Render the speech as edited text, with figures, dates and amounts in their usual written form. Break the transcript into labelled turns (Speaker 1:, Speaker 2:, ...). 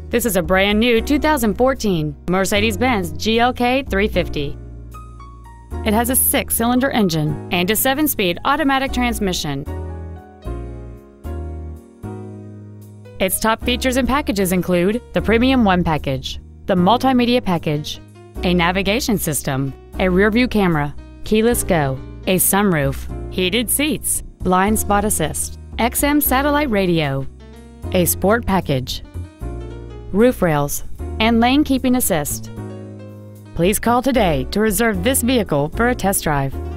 Speaker 1: This is a brand new 2014 Mercedes-Benz GLK350. It has a 6-cylinder engine and a 7-speed automatic transmission. Its top features and packages include the Premium One package, the Multimedia package, a navigation system, a rear-view camera, keyless go, a sunroof, heated seats, blind spot assist, XM satellite radio, a sport package, roof rails, and lane keeping assist. Please call today to reserve this vehicle for a test drive.